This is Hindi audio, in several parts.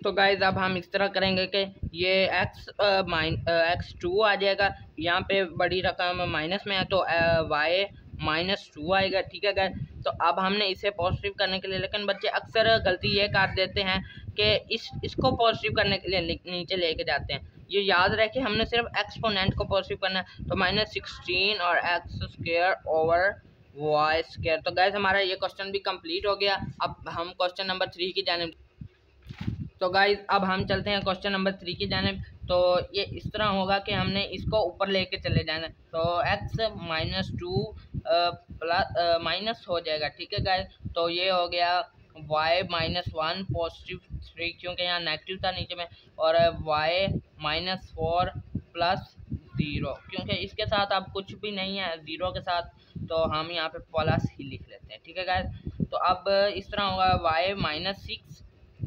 तो गाइज अब हम इस तरह करेंगे कि ये x2 आ जाएगा, यहाँ पे बड़ी रकम माइनस में है तो y -2 आएगा। ठीक है गाइज, तो अब हमने इसे पॉजिटिव करने के लिए, लेकिन बच्चे अक्सर गलती ये कर देते हैं कि इसको पॉजिटिव करने के लिए नीचे लेके जाते हैं। ये याद रहे हमने सिर्फ एक्सपोनेंट को पॉजिटिव करना है, तो -16 और x² ओवर y²। तो गाइज हमारा ये क्वेश्चन भी कंप्लीट हो गया। अब हम क्वेश्चन नंबर 3 की जानिब, तो गाइज अब हम चलते हैं क्वेश्चन नंबर 3 की जानिब। तो ये इस तरह होगा कि हमने इसको ऊपर लेके चले जाना है, तो x -2 प्लस माइनस हो जाएगा। ठीक है गाइज, तो ये हो गया y -1 पॉजिटिव 3, क्योंकि यहाँ नेगेटिव था नीचे में, और y -4 प्लस 0, क्योंकि इसके साथ अब कुछ भी नहीं है 0 के साथ, तो हम यहाँ पे प्लस ही लिख लेते हैं। ठीक है गाइज, तो अब इस तरह होगा y -6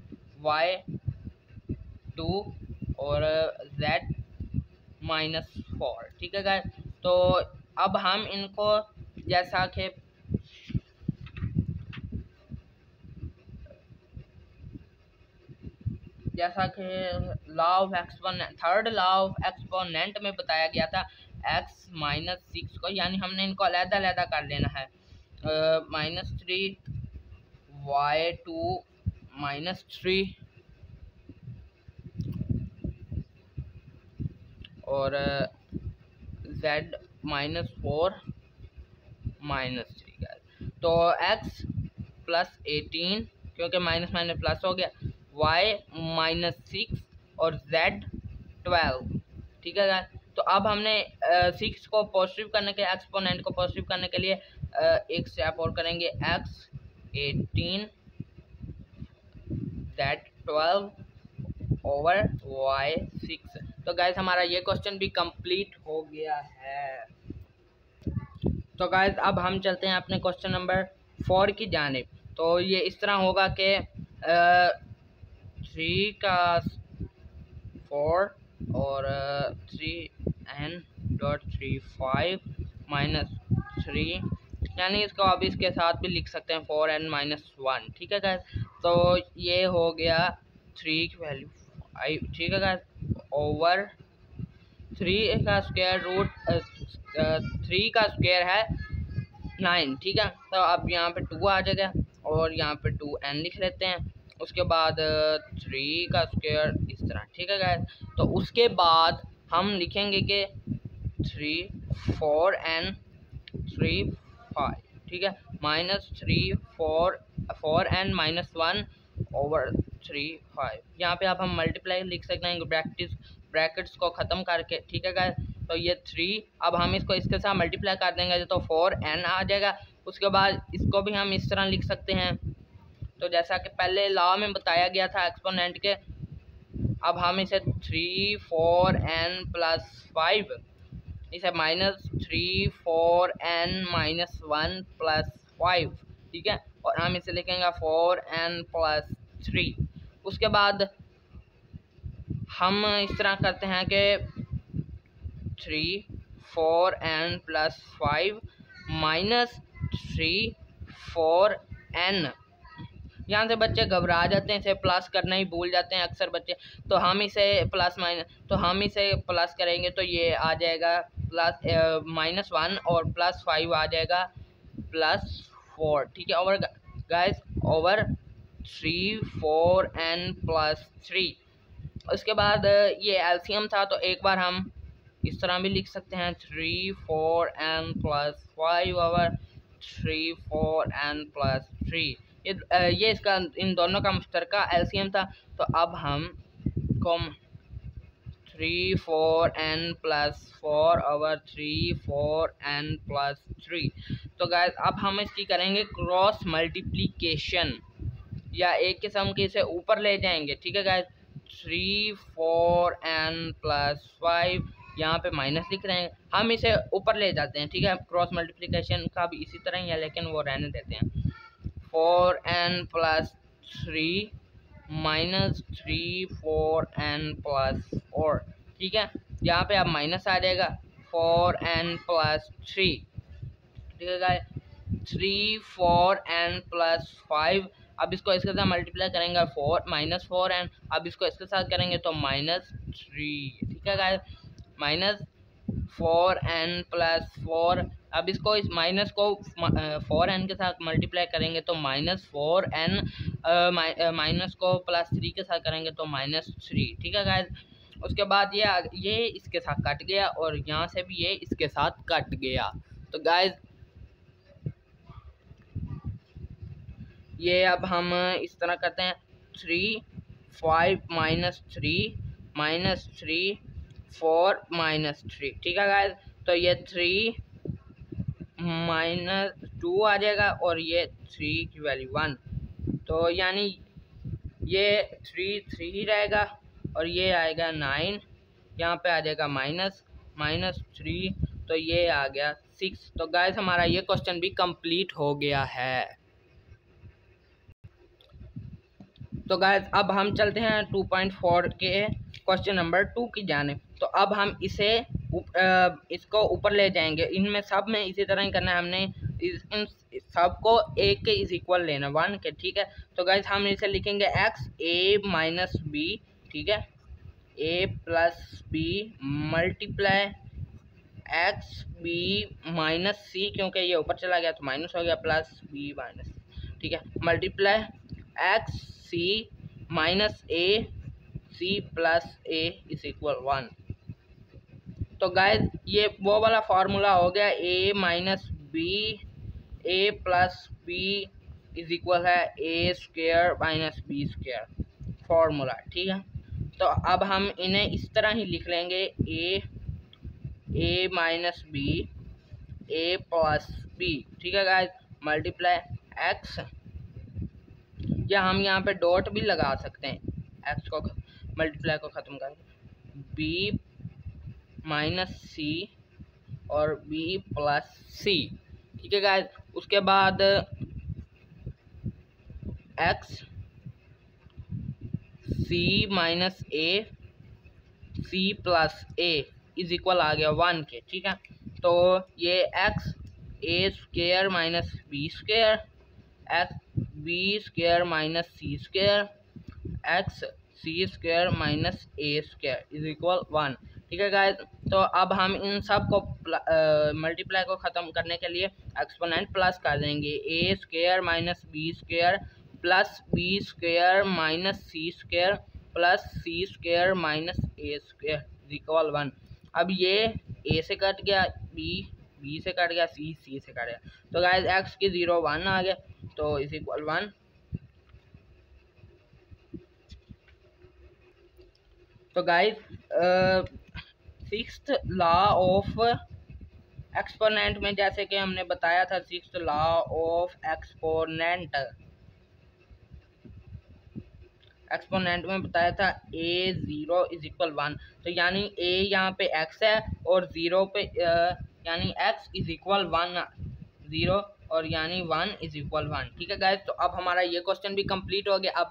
y2 और z -4। ठीक है गाइस, तो अब हम इनको जैसा कि थर्ड लॉ ऑफ एक्सपोनेंट में बताया गया था, x -6 को, यानी हमने इनको अलग-अलग कर लेना है। -3 y2 -3 और z -4 -3 तो x +18, क्योंकि माइनस माइनस प्लस हो गया, y -6 और z 12। ठीक है गाइस, तो अब हमने 6 को पॉजिटिव करने के, एक्सपोनेंट को पॉजिटिव करने के लिए एक स्टेप और करेंगे, x 18 z 12 ओवर y 6। तो गाइस हमारा ये क्वेश्चन भी कंप्लीट हो गया है। तो गाइस अब हम चलते हैं अपने क्वेश्चन नंबर 4 की जानिब। तो ये इस तरह होगा कि 3 का 4 और 3n.35 -3, यानी इसको अब इसके साथ भी लिख सकते हैं 4n -1। ठीक है गाइस, तो ये हो गया 3 की वैल्यू 5। ठीक है गाइस, ओवर 3 का स्क्वायर रूट 3 का स्क्वायर है 9। ठीक है, तो अब यहाँ पे 2 आ जाएगा और यहाँ पे 2n लिख लेते हैं। उसके बाद 3 का स्क्वायर इस तरह। ठीक है गाइस, तो उसके बाद हम लिखेंगे कि 3 4n 3 5। ठीक है, -3 4n -1 ओवर 3 5। यहाँ पे आप हम मल्टीप्लाई लिख सकते हैं ब्रैकेट्स को ख़त्म करके। ठीक है गाइस, तो ये 3, अब हम इसको इसके साथ मल्टीप्लाई कर देंगे तो 4n आ जाएगा। उसके बाद इसको भी हम इस तरह लिख सकते हैं, तो जैसा कि पहले लॉ में बताया गया था एक्सपोनेंट के। अब हम इसे 3 4n + 5, इसे -3 4n -1 + 5। ठीक है, और हम इसे लिखेंगे 4n + 3। उसके बाद हम इस तरह करते हैं कि 3 4n + 5 -3 4n। यहाँ से बच्चे घबरा जाते हैं, इसे प्लस करना ही भूल जाते हैं अक्सर बच्चे, तो हम इसे प्लस करेंगे तो ये आ जाएगा -1 और +5 आ जाएगा +4। ठीक है, ओवर गाइस ओवर 3 4n + 3। उसके बाद ये एलसीएम था, तो एक बार हम इस तरह भी लिख सकते हैं 3 4n + 5 ओवर 3 4n + 3। ये इसका इन दोनों का मुश्तरका एलसीएम था। तो अब हम 3 4n + 4 ओवर 3 4n + 3। तो गाइस अब हम इसकी करेंगे क्रॉस मल्टीप्लिकेशन, या एक किस्म के इसे ऊपर ले जाएंगे। ठीक है गाइस, 3 4n + 5, यहाँ पे माइनस लिख रहे हैं, हम इसे ऊपर ले जाते हैं। ठीक है, क्रॉस मल्टीप्लिकेशन का भी इसी तरह ही है, लेकिन वो रहने देते हैं। 4n + 3 -3 4n + 4। ठीक है, यहाँ पे अब माइनस आ जाएगा 4n + 3। ठीक है गाइस, 3 4n + 5। अब इसको इसके साथ मल्टीप्लाई करेंगे 4 -4n, अब इसको इसके साथ करेंगे तो -3, ठीक है गाइस, -4n + 4। अब इसको इस माइनस को 4n के साथ मल्टीप्लाई करेंगे तो -4n, माइनस को +3 के साथ करेंगे तो -3, ठीक है गाइस। उसके बाद ये इसके साथ कट गया और यहाँ से भी ये इसके साथ कट गया। तो गाइस ये अब हम इस तरह करते हैं 3 5 -3 -3 4 -3, ठीक है गाइस। तो ये 3 -2 आ जाएगा और ये 3 की वैल्यू 1, तो यानी ये 3 ही रहेगा और ये आएगा 9, यहाँ पे आ जाएगा -3, तो ये आ गया 6। तो गाइस हमारा ये क्वेश्चन भी कंप्लीट हो गया है। तो गाइस अब हम चलते हैं 2.4 के क्वेश्चन नंबर 2 की जानिब। तो अब हम इसको ऊपर ले जाएंगे, इनमें सब में इसी तरह ही करना है हमने, इन सबको a के इज इक्वल लेना 1 के, ठीक है। तो गाइस हम इसे लिखेंगे x a - b, ठीक है, a + b multiply x b - c, क्योंकि ये ऊपर चला गया तो माइनस हो गया, प्लस b - ठीक है, multiply x c - a c + a is equal 1। तो गाइस ये वो वाला फार्मूला हो गया, a - b a + b is equal है a² - b² फार्मूला, ठीक है। तो अब हम इन्हें इस तरह ही लिख लेंगे, a - b a + b, ठीक है गाइस, मल्टीप्लाई x, या हम यहाँ पे डॉट भी लगा सकते हैं, x को मल्टीप्लाई को ख़त्म करके b - c और b + c, ठीक है गाइस। उसके बाद x c - a c + a is equal आ गया 1 के, ठीक है। तो ये x a² - b² x b² - c² x c² - a² is equal 1, ठीक है गाइस। तो अब हम इन सब को मल्टीप्लाई को ख़त्म करने के लिए एक्सपोनेंट प्लस कर देंगे, a² - b² plus b² - c² plus c² - a² is equal 1। अब ये a से कट गया, b से कट गया, c से कट गया, तो गाइस x की 0 1 आ गया, तो इज इक्वल 1। तो guys 6th law of exponent में जैसे कि हमने बताया था, 6th लॉ ऑफ एक्सपोनेंट में बताया था a0 इज इक्वल 1, तो यानी a यहाँ पे x है और 0 पे यानी x इज इक्वल 1 0 और यानी 1 इज इक्वल 1, ठीक है गाइस। तो अब हमारा ये क्वेश्चन भी कंप्लीट हो गया।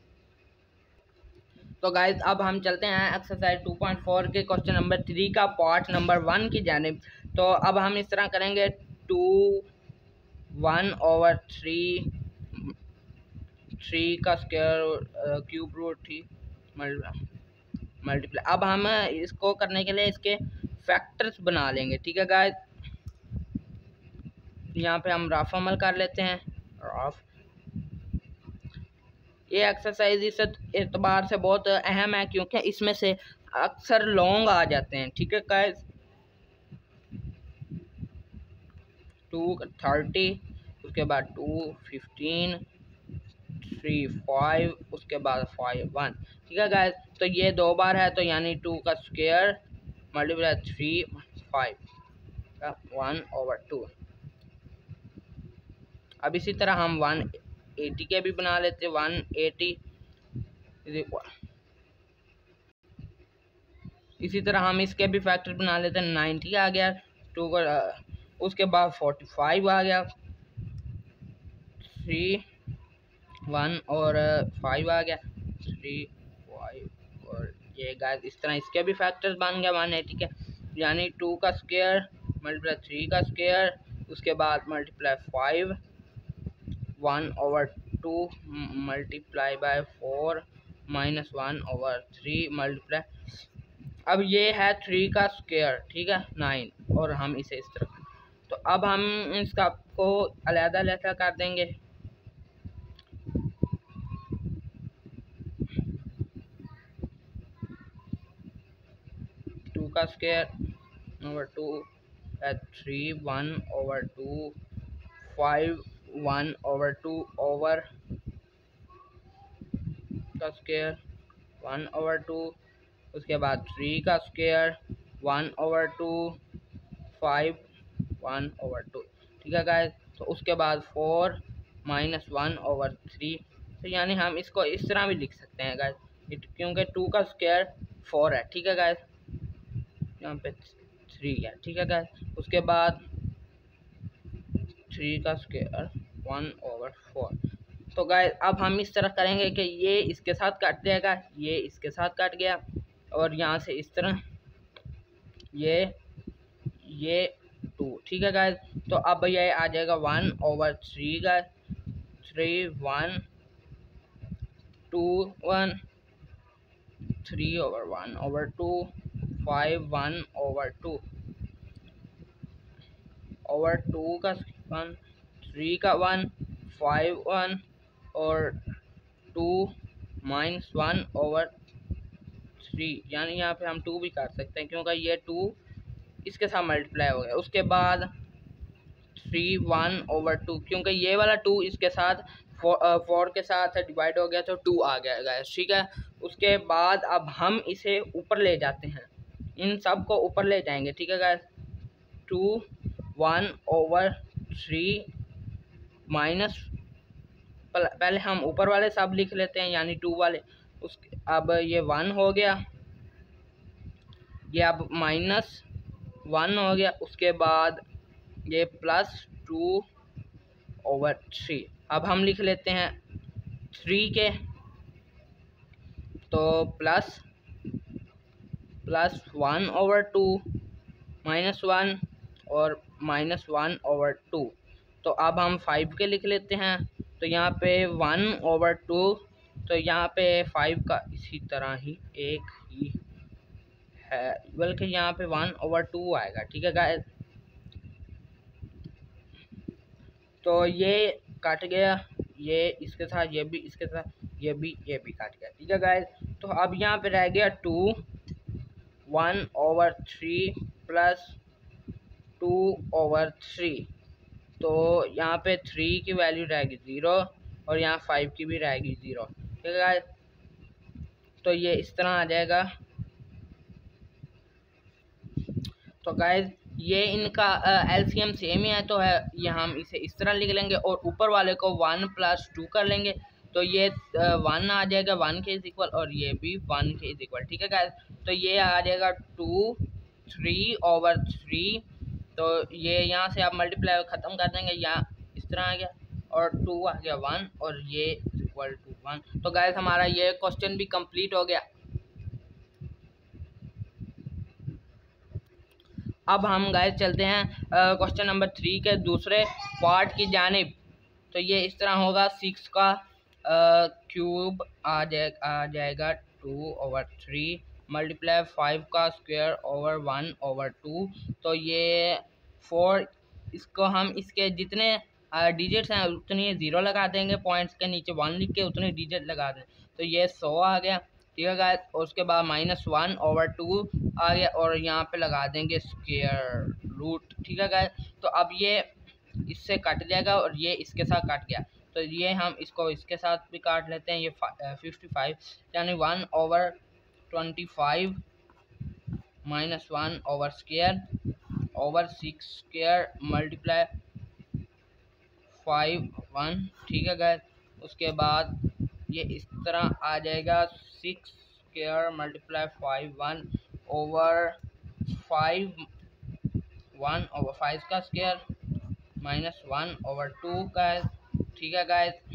तो गाइस अब हम चलते हैं एक्सरसाइज 2.4 के क्वेश्चन नंबर 3 का पार्ट नंबर 1 की जानिब। तो अब हम इस तरह करेंगे 2 1/3 का स्क्वायर क्यूब रूट 3 मल्टीप्लाई। अब हम इसको करने के लिए इसके फैक्टर्स बना लेंगे, ठीक है गाइस। यहाँ पे हम रफ अमल कर लेते हैं, रफ। ये एक्सरसाइज इस एतबार से बहुत अहम है क्योंकि इसमें से अक्सर लॉन्ग आ जाते हैं, ठीक है गाइस। 230, उसके बाद 2 15 3 5, उसके बाद 5 1, ठीक है गाइस। तो ये 2 बार है, तो यानी 2 का स्क्वायर मल्टीप्लाई 3 5 1/2। अब इसी तरह हम 180 के भी बना लेते हैं, 180 इज इक्वल। इसी तरह हम इसके भी फैक्टर बना लेते हैं, 90 आ गया 2 का, उसके बाद 45 आ गया, 3 1 और 5 आ गया, 3 5 और ये गाइस इस तरह इसके भी फैक्टर्स बन गया 180 के, यानी 2 का स्क्वायर मल्टीप्लाई 3 का स्क्वायर, उसके बाद multiply 5 1/2 2 multiply by 4 minus 1/3 multiply, अब ये है 3 का स्क्वायर, ठीक है 9, और हम इसे इस तरह, तो अब हम इसका को अलग-अलग कर देंगे। 2 का स्क्वायर ओवर 2 है 3 1/2 5 1/2 ओवर का स्क्वायर 1/2, उसके बाद 3 का स्क्वायर 1/2 5 1/2, ठीक है गाइस। तो उसके बाद 4 माइनस 1/3, तो यानी हम इसको इस तरह भी लिख सकते हैं गाइस, क्योंकि 2 का स्क्वायर 4 है, ठीक है गाइस, यहाँ पे 3 है, ठीक है गाइस। उसके बाद 3 का स्क्वायर 1/4, तो गाइस अब हम इस तरह करेंगे कि ये इसके साथ काट जाएगा, ये इसके साथ काट गया, और यहाँ से इस तरह ये 2, ठीक है गाइस। तो अब ये आ जाएगा 1/3 गाइस, 3 1 2 1 3/1/2 5 1/2 ओवर 2 का 1 3 का 1 5 1 और 2 माइनस 1/3, यानी यहाँ पे हम 2 भी काट सकते हैं क्योंकि ये 2 इसके साथ मल्टीप्लाई हो गया। उसके बाद 3 1/2, क्योंकि ये वाला 2 इसके साथ 4 के साथ डिवाइड हो गया तो 2 आ गया गाइस, ठीक है। उसके बाद अब हम इसे ऊपर ले जाते हैं, इन सब को ऊपर ले जाएंगे, ठीक है गाइस। 2 1/3 माइनस, पहले हम ऊपर वाले सब लिख लेते हैं, यानी 2 वाले, उसके अब ये 1 हो गया, ये अब माइनस 1 हो गया, उसके बाद ये प्लस 2/3। अब हम लिख लेते हैं 3 के, तो प्लस 1/2 माइनस 1 और माइनस 1/2। तो अब हम 5 के लिख लेते हैं, तो यहाँ पे 1/2, तो यहाँ पे 5 का इसी तरह ही एक ही है, बल्कि यहाँ पे 1/2 आएगा, ठीक है गाइस। तो ये काट गया, ये इसके साथ, ये भी इसके साथ, ये भी काट गया, ठीक है गाइस। तो अब यहाँ पे रह गया 2 1/3 प्लस 2/3, तो यहाँ पे 3 की वैल्यू रहेगी 0 और यहाँ 5 की भी रहेगी 0, ठीक है गाइस। तो ये इस तरह आ जाएगा। तो गाइस ये इनका एलसीएम सेम ही है, तो है ये हम इसे इस तरह लिख लेंगे और ऊपर वाले को 1 + 2 कर लेंगे, तो ये 1 आ जाएगा 1 के इज इक्वल, और ये भी 1 के इज इक्वल, ठीक है गाइस। तो ये आ जाएगा 2 3/3, तो ये यहाँ से आप मल्टीप्लाई ख़त्म कर देंगे, यहाँ इस तरह आ गया, और 2 आ गया 1 और ये इक्वल टू 1। तो गाइस हमारा ये क्वेश्चन भी कंप्लीट हो गया। अब हम गाइस चलते हैं क्वेश्चन नंबर 3 के दूसरे पार्ट की जानिब। तो ये इस तरह होगा, 6 का क्यूब आ जाएगा 2/3 मल्टीप्लाई 5 का स्क्वायर ओवर 1/2। तो ये 4, इसको हम इसके जितने डिजिट्स हैं उतनी 0 लगा देंगे, पॉइंट्स के नीचे 1 लिख के उतने डिजिट लगा दें, तो ये 100 आ गया, ठीक है गाइस। और उसके बाद -1/2 आ गया, और यहाँ पे लगा देंगे स्क्वायर रूट, ठीक है गाइस। तो अब ये इससे कट जाएगा और ये इसके साथ कट गया, तो ये हम इसको इसके साथ भी काट लेते हैं, ये 55, यानी 1/25 माइनस 1/² ओवर 6 स्क्वायर मल्टीप्लाई 5 1, ठीक है गाइस। उसके बाद ये इस तरह आ जाएगा, 6 स्क्वायर मल्टीप्लाई 5 1 ओवर 5 1/5 का स्क्वायर माइनस 1/2 गाइस, ठीक है गाइस।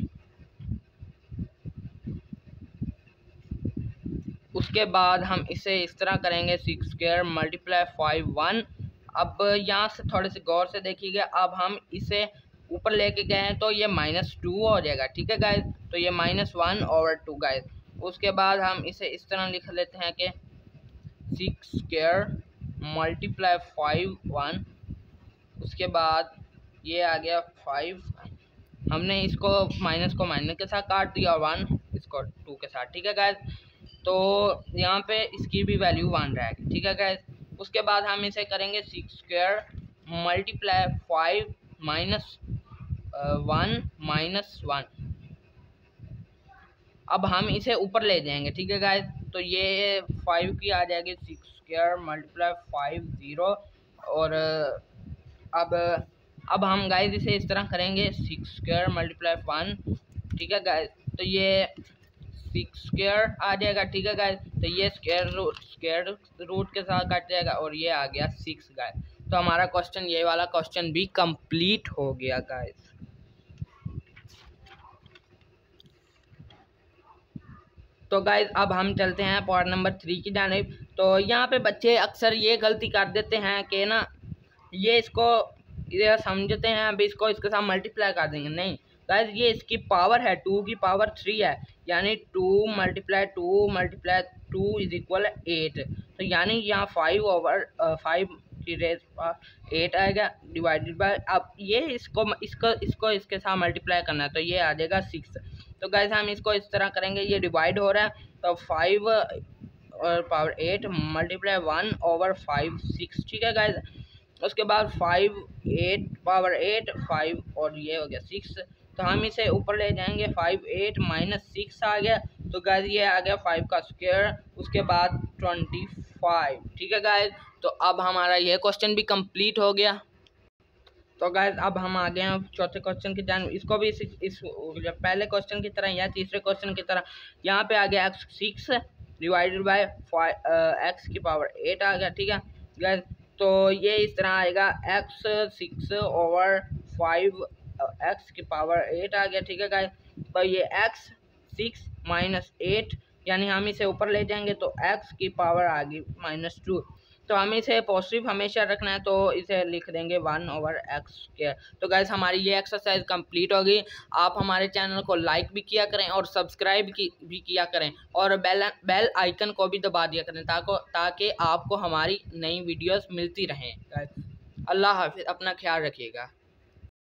उसके बाद हम इसे इस तरह करेंगे, 6 स्क्वायर मल्टीप्लाई 5 1। अब यहाँ से थोड़े से गौर से देखिएगा, अब हम इसे ऊपर लेके गए हैं तो ये -2 हो जाएगा, ठीक है गाइज। तो ये -1/2 गाइज। उसके बाद हम इसे इस तरह लिख लेते हैं कि 6 स्क्वायर मल्टीप्लाई 5 1। उसके बाद ये आ गया 5, हमने इसको माइनस को माइनस के साथ काट दिया और 1 इसको 2 के साथ, ठीक है गाइज। तो यहाँ पे इसकी भी वैल्यू 1 रहेगी, ठीक है गाइज। उसके बाद हम इसे करेंगे 6 स्क्वायर मल्टीप्लाई 5 माइनस 1 -1। अब हम इसे ऊपर ले जाएंगे, ठीक है गाइज। तो ये 5 की आ जाएगी 6 स्क्वायर मल्टीप्लाई 5 0। और अब हम गाइज इसे इस तरह करेंगे 6 स्क्वायर मल्टीप्लाई 1, ठीक है गाइज। तो ये 6 स्क्वायर आ जाएगा, ठीक है गाइज। तो ये स्क्वायर रूट के साथ कट जाएगा और ये आ गया 6 गाइज। तो हमारा क्वेश्चन, ये वाला क्वेश्चन भी कंप्लीट हो गया गाइज। तो गाइज अब हम चलते हैं पॉइंट नंबर 3 की जानिब। तो यहाँ पे बच्चे अक्सर ये गलती कर देते हैं कि ना ये इसको ये समझते हैं अभी इसको इसके साथ मल्टीप्लाई कर देंगे। नहीं गाइज, ये इसकी पावर है 2 की पावर 3 है, यानी 2 × 2 = 8। तो यानी यहाँ 5/5 की रेज 8 आएगा डिवाइडेड बाय, अब ये इसको इसके साथ मल्टीप्लाई करना है तो ये आ जाएगा 6। तो गाइस हम इसको इस तरह करेंगे, ये डिवाइड हो रहा है तो 5 और पावर 8 मल्टीप्लाई 1/5 6, ठीक है गाइस। उसके बाद 5 8 पावर 8 5 और ये हो गया 6। तो हम इसे ऊपर ले जाएंगे, 5 8 -6 आ गया। तो गाइस ये आ गया 5 का स्क्वायर, उसके बाद 25, ठीक है गाइस। तो अब हमारा ये क्वेश्चन भी कंप्लीट हो गया। तो गाइस अब हम आ गए हैं चौथे क्वेश्चन की जान। इसको भी इस पहले क्वेश्चन की तरह या तीसरे क्वेश्चन की तरह यहाँ पे आ गया x6 डिवाइडेड बाय x की पावर 8 आ गया, ठीक है गाइस। तो ये इस तरह आएगा x6/5 x की पावर 8 आ गया, ठीक है गाइस। तो ये x6 -8 यानी हम इसे ऊपर ले जाएंगे तो x की पावर आ गई -2। तो हमें इसे पॉजिटिव हमेशा रखना है तो इसे लिख देंगे 1/x²। तो गाइस हमारी ये एक्सरसाइज कंप्लीट हो गई। आप हमारे चैनल को लाइक भी किया करें और सब्सक्राइब भी किया करें और बेल आइकन को भी दबा दिया करें ताकि आपको हमारी नई वीडियोस मिलती रहें। गाइस अल्लाह हाफिज़, अपना ख्याल रखिएगा।